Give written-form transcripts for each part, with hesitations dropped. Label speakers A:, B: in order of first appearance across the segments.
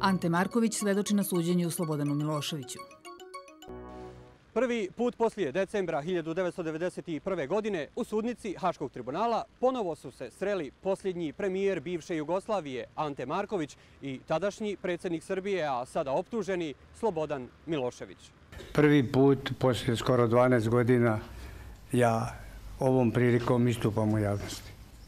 A: Ante Marković svedoči na suđenju Slobodanu Miloševiću.
B: Prvi put poslije decembra 1991. godine u sudnici Haškog tribunala ponovo su se sreli posljednji premijer bivše Jugoslavije Ante Marković i tadašnji predsjednik Srbije, a sada optuženi Slobodan Milošević.
C: Prvi put poslije skoro 12 godina ja ovom prilikom istupam u javnosti.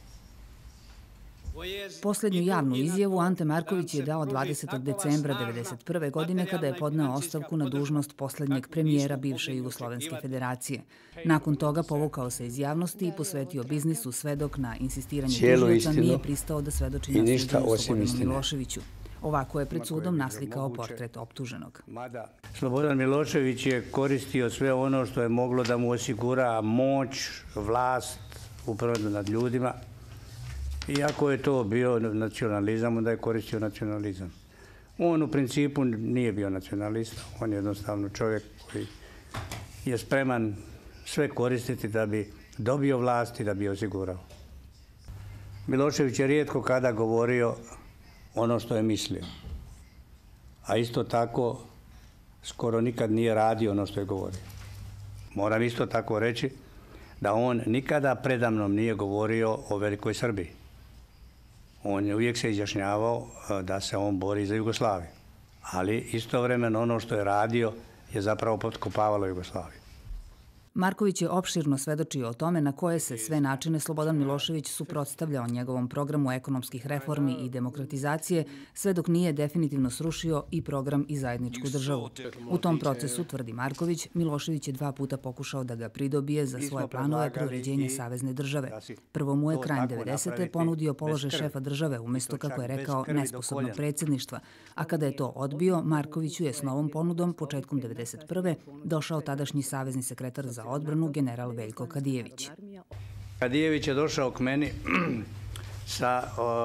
A: Posljednju javnu izjavu Ante Marković je dao 20. decembra 1991. godine kada je podneo ostavku na dužnost posljednjeg premijera bivše Jugoslovenske federacije. Nakon toga povukao se iz javnosti i posvetio biznisu sve dok na insistiranje tužioca nije pristao da svedoči na suđenju Slobodanu Miloševiću. Ovako je pred sudom naslikao portret optuženog.
C: Slobodan Milošević je koristio sve ono što je moglo da mu osigura moć, vlast, upravljanje nad ljudima. Iako je to bio nacionalizam, onda je koristio nacionalizam. On u principu nije bio nacionalista, on je jednostavno čovjek koji je spreman sve koristiti da bi dobio vlast i da bi osigurao. Milošević je rijetko kada govorio ono što je mislio, a isto tako skoro nikad nije radio ono što je govorio. Moram isto tako reći da on nikada predamnom nije govorio o Velikoj Srbiji. On je uvijek se izjašnjavao da se on bori za Jugoslaviju. Ali istovremeno ono što je radio je zapravo potkopavalo Jugoslaviju.
A: Marković je opširno svedočio o tome na koje se sve načine Slobodan Milošević suprotstavljao njegovom programu ekonomskih reformi i demokratizacije, sve dok nije definitivno srušio i program i zajedničku državu. U tom procesu, tvrdi Marković, Milošević je 2 puta pokušao da ga pridobije za svoje planove preuređenja savezne države. Prvo mu je krajem 90. ponudio položaj šefa države umjesto, kako je rekao, nesposobnog predsjedništva, a kada je to odbio, Markoviću je s novom ponudom početkom 91. došao tadašnji savezni sekretar za odbranu general Veljko Kadijević.
C: Kadijević je došao k meni sa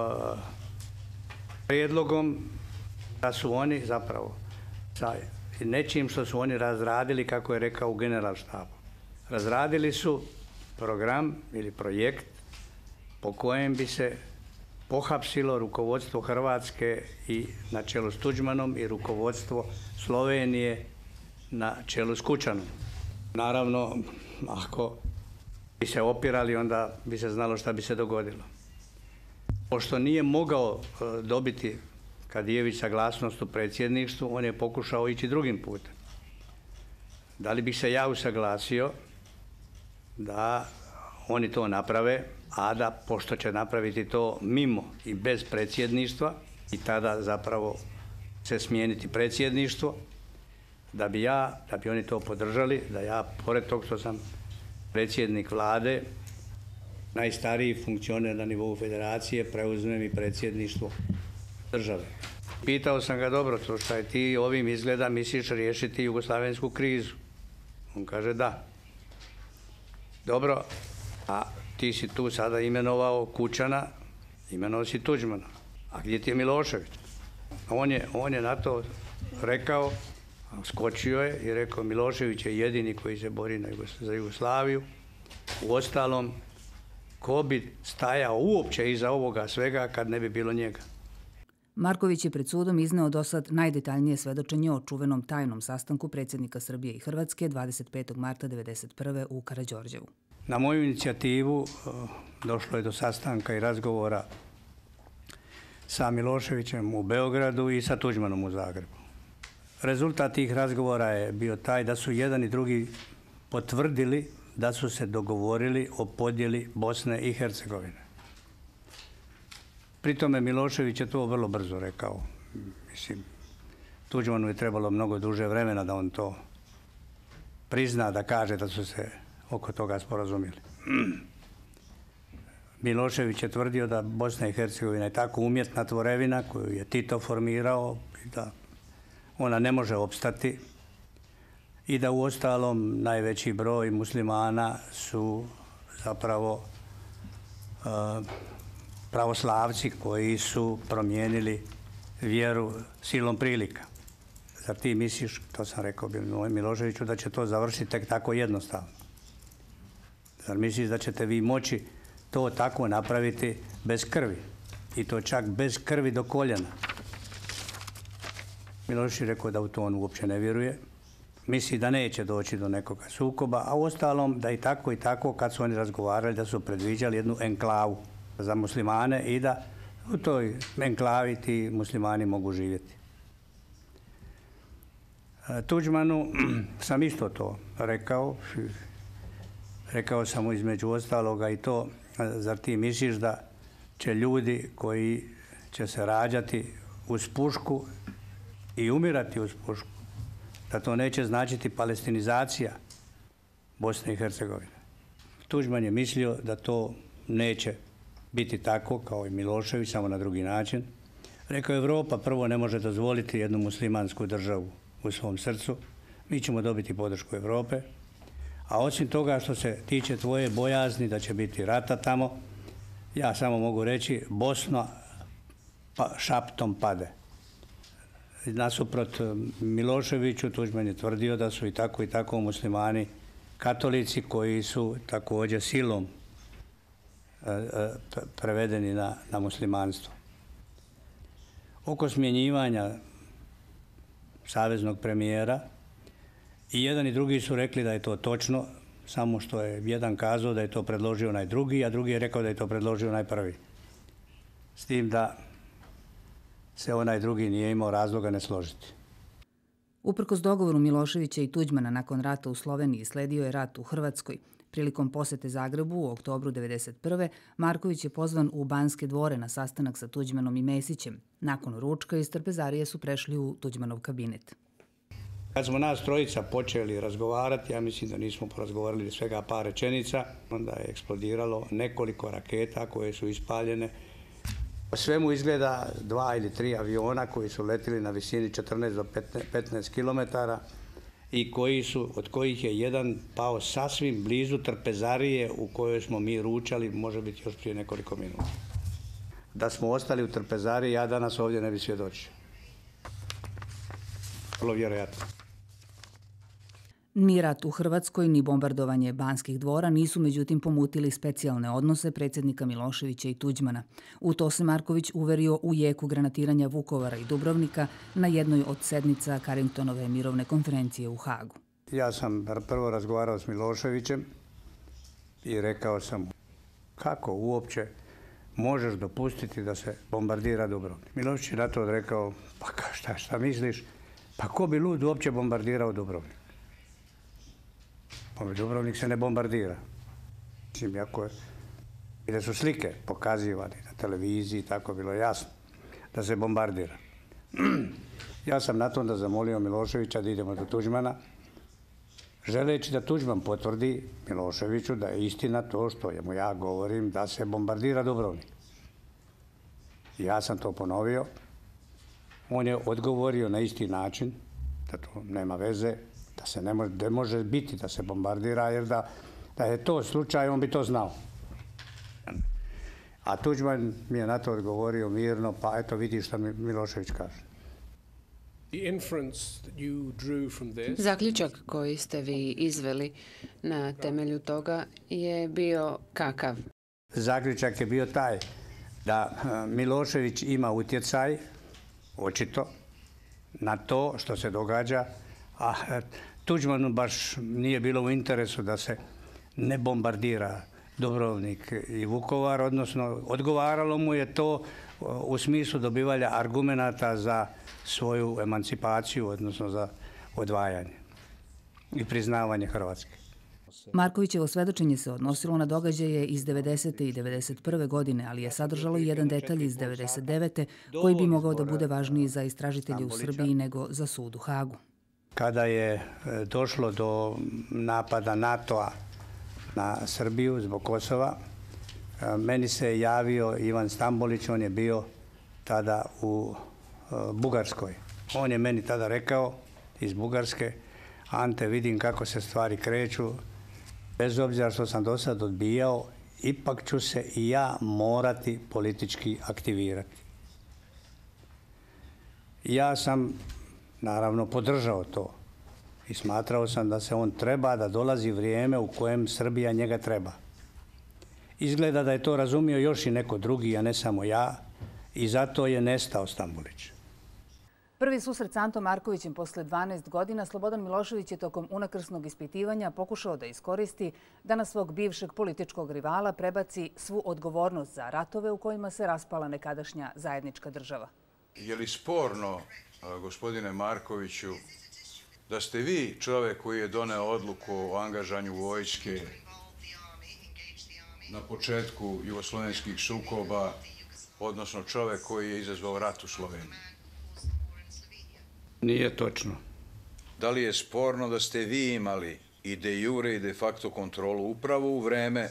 C: prijedlogom da su oni zapravo sa nečim što su oni razradili, kako je rekao, u generalštabu. Razradili su program ili projekt po kojem bi se pohapsilo rukovodstvo Hrvatske i na čelu s Tuđmanom i rukovodstvo Slovenije na čelu s Kučanom. Naravno, ako bi se opirali, onda bi se znalo šta bi se dogodilo. Pošto nije mogao dobiti Kadijević saglasnost u predsjedništvu, on je pokušao ići drugim putem. Da li bih se ja usaglasio da oni to naprave, a da, pošto će napraviti to mimo i bez predsjedništva, i tada zapravo se smijeniti predsjedništvo, da bi oni to podržali, da ja, pored tog što sam predsjednik vlade, najstariji funkcioner na nivou federacije, preuzmem i predsjedništvo države. Pitao sam ga, dobro, slušaj, ti ovim izgleda misliš riješiti jugoslavensku krizu? On kaže da. Dobro, a ti si tu sada imenovao Kučana, imenovao si Tuđmana. A gdje ti je Milošević? On je na to rekao, skočio je i rekao, Milošević je jedini koji se bori za Jugoslaviju. Uostalom, ko bi stajao uopće iza ovoga svega kad ne bi bilo njega?
A: Marković je pred sudom izneo dosad najdetaljnije svedočenje o čuvenom tajnom sastanku predsjednika Srbije i Hrvatske 25. marta 1991. u Karađorđevu.
C: Na moju inicijativu došlo je do sastanka i razgovora sa Miloševićem u Beogradu i sa Tuđmanom u Zagrebu. Rezultat tih razgovora je bio taj da su jedan i drugi potvrdili da su se dogovorili o podjeli Bosne i Hercegovine. Pri tome Milošević je to vrlo brzo rekao. Mislim, Tuđmanu je trebalo mnogo duže vremena da on to prizna, da kaže da su se oko toga sporazumjeli. Milošević je tvrdio da Bosna i Hercegovina je tako umjetna tvorevina koju je Tito formirao i da ona ne može opstati i da uostalom najveći broj muslimana su zapravo pravoslavci koji su promijenili vjeru silom prilika. Zar ti misliš, to sam rekao Miloševiću, da će to završiti tek tako jednostavno? Zar misliš da ćete vi moći to tako napraviti bez krvi? I to čak bez krvi do koljena. Milošević je rekao da u to on uopće ne vjeruje. Misli da neće doći do nekoga sukoba, a uostalom da i tako kad su oni razgovarali da su predviđali jednu enklavu za muslimane i da u toj enklavi ti muslimani mogu živjeti. Tuđmanu sam isto to rekao. Rekao sam mu između ostaloga i to, zar ti misliš da će ljudi koji će se rađati uz pušku i umirati uz pušku, da to neće značiti palestinizacija Bosne i Hercegovine. Tuđman je mislio da to neće biti tako kao i Milošević, samo na drugi način. Rekao, Europa prvo ne može dozvoliti jednu muslimansku državu u svom srcu. Mi ćemo dobiti podršku Europe. A osim toga što se tiče tvoje bojazni da će biti rata tamo, ja samo mogu reći Bosna šaptom pade. Nasuprot Miloševiću, Tuđman je tvrdio da su i tako muslimani katolici koji su također silom prevedeni na muslimanstvo. Oko smjenjivanja saveznog premijera i jedan i drugi su rekli da je to točno, samo što je jedan kazao da je to predložio onaj drugi, a drugi je rekao da je to predložio onaj prvi. S tim da se onaj drugi nije imao razloga ne složiti.
A: Uprkos dogovoru Miloševića i Tuđmana nakon rata u Sloveniji sledio je rat u Hrvatskoj. Prilikom posete Zagrebu u oktobru 1991. Marković je pozvan u Banske dvore na sastanak sa Tuđmanom i Mesićem. Nakon ručka iz trpezarije su prešli u Tuđmanov kabinet.
C: Kad smo nas trojica počeli razgovarati, ja mislim da nismo porazgovarali svega par rečenica, onda je eksplodiralo nekoliko raketa koje su ispaljene. Po svemu izgleda 2 ili 3 aviona koji su letili na visini 14 do 15 km i od kojih je jedan pao sasvim blizu trpezarije u kojoj smo mi ručali, može biti još prije nekoliko minuta. Da smo ostali u trpezariji, ja danas ovdje ne bi svjedočio. Vrlo vjerojatno.
A: Ni rat u Hrvatskoj, ni bombardovanje Banskih dvora nisu međutim pomutili specijalne odnose predsjednika Miloševića i Tuđmana. U to se Marković uverio u jeku granatiranja Vukovara i Dubrovnika na jednoj od sednica Carringtonove mirovne konferencije u Hagu.
C: Ja sam prvo razgovarao s Miloševićem i rekao sam kako uopće možeš dopustiti da se bombardira Dubrovnik. Milošević je na to rekao, pa šta misliš, pa ko bi lud uopće bombardirao Dubrovnik? Dubrovnik se ne bombardira. Mislim, i da su slike pokazivane na televiziji, tako bilo jasno da se bombardira. Ja sam na to da zamolio Miloševića da idemo do Tuđmana, želeći da Tuđman potvrdi Miloševiću da je istina to što mu ja govorim da se bombardira Dubrovnik. Ja sam to ponovio. On je odgovorio na isti način, da to nema veze, da se ne može biti da se bombardira, jer da je to slučaj, on bi to znao. A Tuđman mi je na to odgovorio mirno, pa eto vidi šta mi Milošević kaže.
D: Zaključak koji ste vi izveli na temelju toga je bio kakav?
C: Zaključak je bio taj da Milošević ima utjecaj, očito, na to što se događa, a Tuđmanu baš nije bilo u interesu da se ne bombardira Dubrovnik i Vukovar, odnosno odgovaralo mu je to u smislu dobivanja argumenata za svoju emancipaciju, odnosno za odvajanje i priznavanje Hrvatske.
A: Markovićevo svedočenje se odnosilo na događaje iz 90. i 91. godine, ali je sadržalo i jedan detalj iz 99. koji bi mogao da bude važniji za istražitelje u Srbiji nego za sud u Hagu.
C: Kada je došlo do napada NATO-a na Srbiju zbog Kosova, meni se javio Ivan Stambolić, on je bio tada u Bugarskoj. On je meni tada rekao iz Bugarske, Ante, vidim kako se stvari kreću, bez obzira što sam do sad odbijao, ipak ću se i ja morati politički aktivirati. Ja sam naravno podržao to i smatrao sam da se on treba, da dolazi vrijeme u kojem Srbija njega treba. Izgleda da je to razumio još i neko drugi, a ne samo ja, i zato je nestao Stambolić.
A: Prvi susret s Antom Markovićem posle 12 godina Slobodan Milošević je tokom unakrsnog ispitivanja pokušao da iskoristi da na svog bivšeg političkog rivala prebaci svu odgovornost za ratove u kojima se raspala nekadašnja zajednička država.
E: Je li sporno, gospodine Markoviću, da ste vi čovjek koji je doneo odluku o angažanju vojske na početku jugoslovenskih sukoba, odnosno čovjek koji je izazvao rat u Sloveniji?
C: Nije točno.
E: Da li je sporno da ste vi imali i de jure i de facto kontrolu upravo u vreme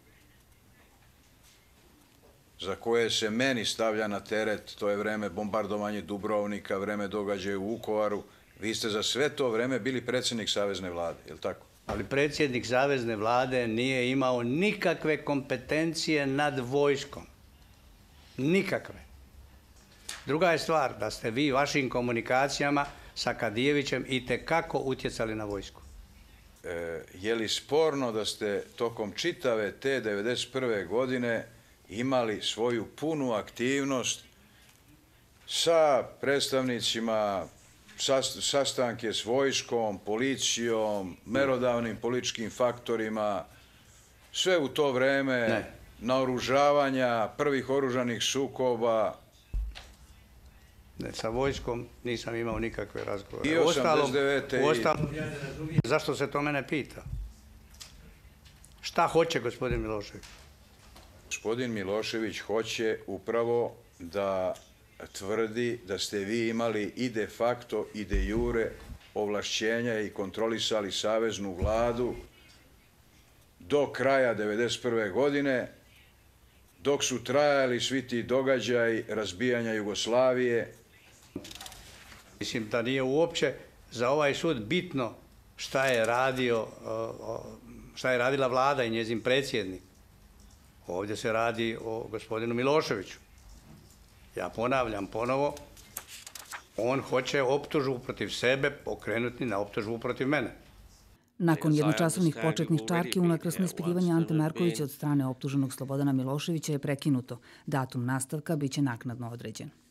E: za koje se meni stavlja na teret, to je vreme bombardovanja Dubrovnika, vreme događaja u Vukovaru. Vi ste za sve to vreme bili predsjednik Savezne vlade, je li tako?
C: Ali predsjednik Savezne vlade nije imao nikakve kompetencije nad vojskom. Nikakve. Druga je stvar da ste vi vašim komunikacijama sa Kadijevićem itekako utjecali na vojsku.
E: Je li sporno da ste tokom čitave te 1991. godine imali svoju punu aktivnost sa predstavnicima, sastanke s vojskom, policijom, merodavnim političkim faktorima, sve u to vreme naoružavanja, prvih oružanih sukoba?
C: Ne, sa vojskom nisam imao nikakve razgovore.
E: I 89.
C: Uostalom, ja ne razumijem zašto se to mene pita. Šta hoće gospodin Milošević?
E: Gospodin Milošević hoće upravo da tvrdi da ste vi imali i de facto i de jure ovlašćenja i kontrolisali Saveznu vladu do kraja 1991. godine, dok su trajali svi ti događaji razbijanja Jugoslavije.
C: Mislim da nije uopće za ovaj sud bitno šta je radila vlada i njezin predsjednik. Ovdje se radi o gospodinu Miloševiću. Ja ponavljam ponovo, on hoće optužbu protiv sebe pokrenuti na optužbu protiv mene.
A: Nakon jednočasovnih početnih čarki, unakrsno ispitivanje Ante Markovića od strane optuženog Slobodana Miloševića je prekinuto. Datum nastavka biće naknadno određen.